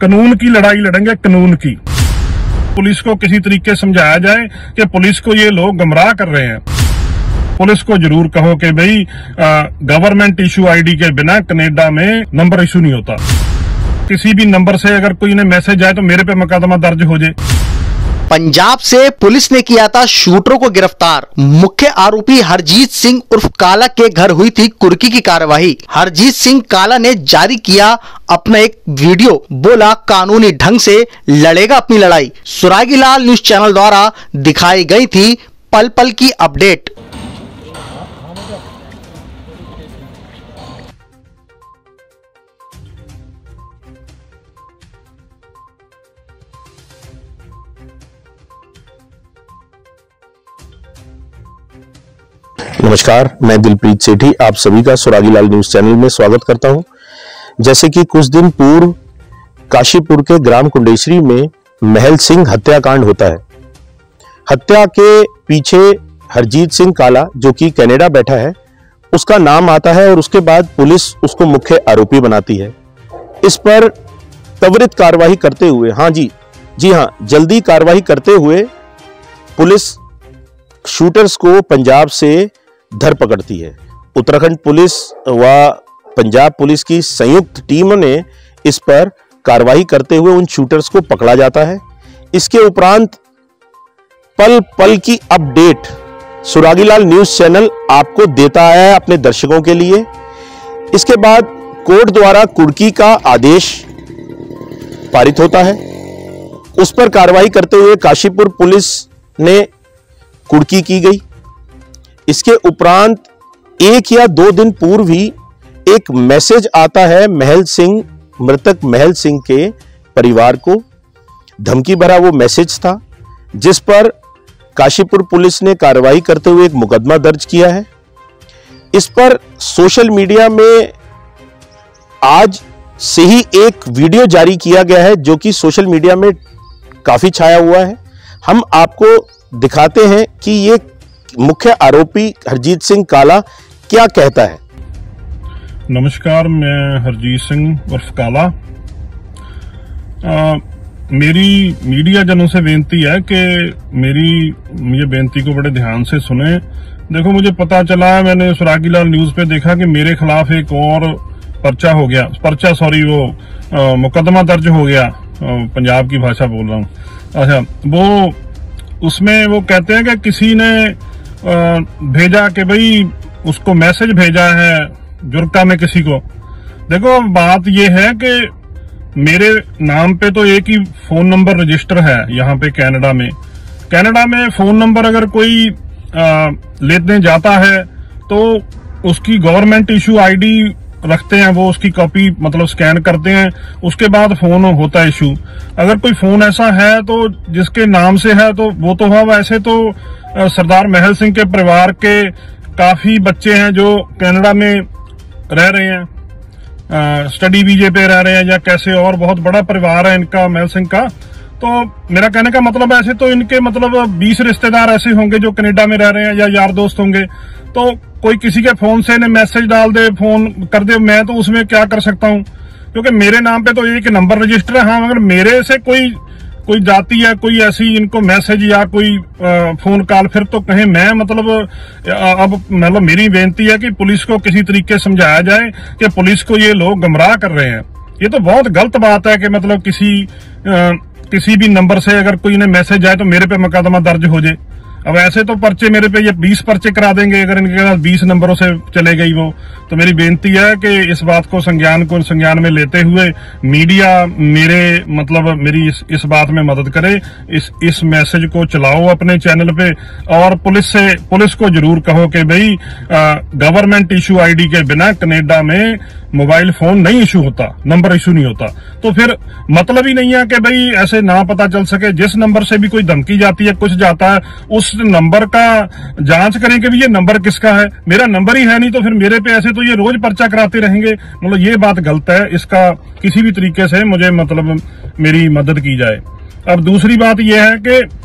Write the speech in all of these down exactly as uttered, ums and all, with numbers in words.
कानून की लड़ाई लड़ेंगे, कानून की। पुलिस को किसी तरीके समझाया जाए कि पुलिस को ये लोग गुमराह कर रहे हैं। पुलिस को जरूर कहो कि भाई गवर्नमेंट इशू आईडी के बिना कनाडा में नंबर इशू नहीं होता। किसी भी नंबर से अगर कोई ने मैसेज आए तो मेरे पे मुकदमा दर्ज हो जाए। पंजाब से पुलिस ने किया था शूटरों को गिरफ्तार। मुख्य आरोपी हरजीत सिंह उर्फ काला के घर हुई थी कुर्की की कार्यवाही। हरजीत सिंह काला ने जारी किया अपना एक वीडियो, बोला कानूनी ढंग से लड़ेगा अपनी लड़ाई। सुरागी लाल न्यूज चैनल द्वारा दिखाई गई थी पल पल की अपडेट। नमस्कार, मैं दिलप्रीत सेठी आप सभी का सुरागी लाल न्यूज चैनल में स्वागत करता हूं। जैसे कि कुछ दिन पूर्व काशीपुर के ग्राम कुंडेश्वरी में महल सिंह हत्याकांड होता है। हत्या के पीछे हरजीत सिंह काला, जो कि कनाडा बैठा है, उसका नाम आता है और उसके बाद पुलिस उसको मुख्य आरोपी बनाती है। इस पर त्वरित कार्रवाई करते हुए, हाँ जी जी हाँ जल्दी कार्रवाई करते हुए पुलिस शूटर्स को पंजाब से धर पकड़ती है। उत्तराखंड पुलिस व पंजाब पुलिस की संयुक्त टीम ने इस पर कार्रवाई करते हुए उन शूटर्स को पकड़ा जाता है। इसके उपरांत पल पल की अपडेट सुरागी लाल न्यूज चैनल आपको देता है अपने दर्शकों के लिए। इसके बाद कोर्ट द्वारा कुर्की का आदेश पारित होता है। उस पर कार्रवाई करते हुए काशीपुर पुलिस ने कुर्की की गई। इसके उपरांत एक या दो दिन पूर्व ही एक मैसेज आता है महल सिंह, मृतक महल सिंह के परिवार को। धमकी भरा वो मैसेज था, जिस पर काशीपुर पुलिस ने कार्रवाई करते हुए एक मुकदमा दर्ज किया है। इस पर सोशल मीडिया में आज से ही एक वीडियो जारी किया गया है, जो कि सोशल मीडिया में काफी छाया हुआ है। हम आपको दिखाते हैं कि ये मुख्य आरोपी हरजीत सिंह काला क्या कहता है। नमस्कार, मैं हरजीत सिंह उर्फ काला। आ, मेरी मीडिया जनों से बेनती है कि मेरी ये बेनती को बड़े ध्यान से सुने। देखो, मुझे पता चला, मैंने सुरागी लाल न्यूज पे देखा कि मेरे खिलाफ एक और पर्चा हो गया, पर्चा सॉरी वो आ, मुकदमा दर्ज हो गया। आ, पंजाब की भाषा बोल रहा हूँ। अच्छा, वो उसमें वो कहते हैं कि किसी ने भेजा कि भाई उसको मैसेज भेजा है जुर्का में किसी को। देखो, बात ये है कि मेरे नाम पे तो एक ही फोन नंबर रजिस्टर है यहाँ पे कनाडा में। कनाडा में फोन नंबर अगर कोई आ, लेने जाता है तो उसकी गवर्नमेंट इशू आईडी रखते हैं, वो उसकी कॉपी मतलब स्कैन करते हैं, उसके बाद फोन होता है इशू। अगर कोई फोन ऐसा है तो जिसके नाम से है तो वो तो हुआ। वैसे तो सरदार महल सिंह के परिवार के काफी बच्चे हैं जो कनाडा में रह रहे हैं, स्टडी वीजे पे रह रहे हैं या कैसे, और बहुत बड़ा परिवार है इनका महल सिंह का। तो मेरा कहने का मतलब ऐसे तो इनके मतलब बीस रिश्तेदार ऐसे होंगे जो कनाडा में रह रहे हैं या यार दोस्त होंगे। तो कोई किसी के फोन से ने मैसेज डाल दे, फोन कर दे, मैं तो उसमें क्या कर सकता हूँ, क्योंकि मेरे नाम पे तो एक नंबर रजिस्टर है। हाँ, अगर मेरे से कोई कोई जाती है कोई ऐसी इनको मैसेज या कोई आ, फोन कॉल, फिर तो कहें मैं मतलब अब मतलब मेरी बेनती है कि पुलिस को किसी तरीके समझाया जाए कि पुलिस को ये लोग गुमराह कर रहे हैं। ये तो बहुत गलत बात है कि मतलब किसी आ, किसी भी नंबर से अगर कोई ने मैसेज आए तो मेरे पे मुकदमा दर्ज हो जाए। अब ऐसे तो पर्चे मेरे पे ये बीस पर्चे करा देंगे अगर इनके पास बीस नंबरों से चले गई वो। तो मेरी बेनती है कि इस बात को संज्ञान को संज्ञान में लेते हुए मीडिया मेरे मतलब मेरी इस, इस बात में मदद करे, इस इस मैसेज को चलाओ अपने चैनल पे, और पुलिस से पुलिस को जरूर कहो कि भाई गवर्नमेंट इशू आईडी के बिना कनाडा में मोबाइल फोन नहीं इशू होता, नंबर इशू नहीं होता। तो फिर मतलब ही नहीं है कि भाई ऐसे ना पता चल सके। जिस नंबर से भी कोई धमकी जाती है, कुछ जाता है, उस नंबर का जांच करें कि भी ये नंबर किसका है। मेरा नंबर ही है नहीं तो फिर मेरे पे ऐसे तो ये रोज पर्चा कराते रहेंगे। मतलब ये बात गलत है। इसका किसी भी तरीके से मुझे मतलब मेरी मदद की जाए। अब दूसरी बात यह है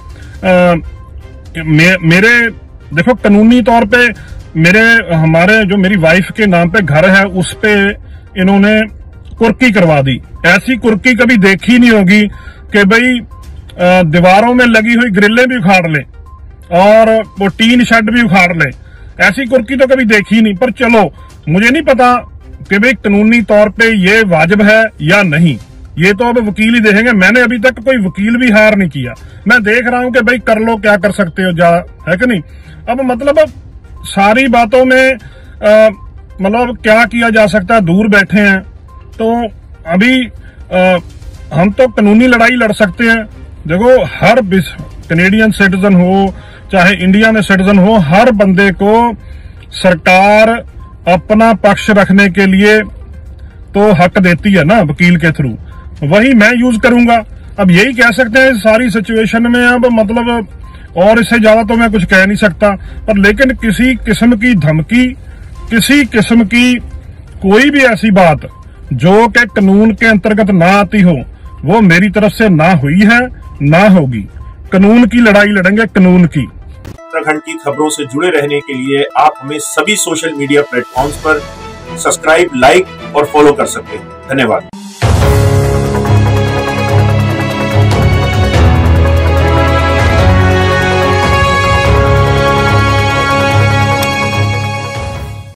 कि मे, मेरे देखो कानूनी तौर पे मेरे हमारे जो मेरी वाइफ के नाम पे घर है उस पे इन्होंने कुर्की करवा दी। ऐसी कुर्की कभी देखी नहीं होगी कि भाई दीवारों में लगी हुई ग्रिलें भी उखाड़ ले और वो टीन शेड भी उखाड़ ले। ऐसी कुर्की तो कभी देखी नहीं। पर चलो, मुझे नहीं पता कि भाई कानूनी तौर पे ये वाजिब है या नहीं, ये तो अब वकील ही देखेंगे। मैंने अभी तक कोई वकील भी हायर नहीं किया। मैं देख रहा हूं कि भाई कर लो, क्या कर सकते हो, जा, है कि नहीं। अब मतलब अब सारी बातों में मतलब क्या किया जा सकता है, दूर बैठे हैं तो अभी आ, हम तो कानूनी लड़ाई लड़ सकते हैं। देखो, हर कनेडियन सिटीजन हो चाहे इंडिया में सिटीजन हो, हर बंदे को सरकार अपना पक्ष रखने के लिए तो हक देती है ना वकील के थ्रू, वही मैं यूज करूंगा। अब यही कह सकते हैं सारी सिचुएशन में। अब मतलब और इससे ज्यादा तो मैं कुछ कह नहीं सकता। पर लेकिन किसी किस्म की धमकी, किसी किस्म की कोई भी ऐसी बात जो कि कानून के अंतर्गत ना आती हो, वो मेरी तरफ से ना हुई है, ना होगी। कानून की लड़ाई लड़ेंगे, कानून की। उत्तराखंड की खबरों से जुड़े रहने के लिए आप हमें सभी सोशल मीडिया प्लेटफॉर्म्स पर सब्सक्राइब, लाइक और फॉलो कर सकते हैं। धन्यवाद।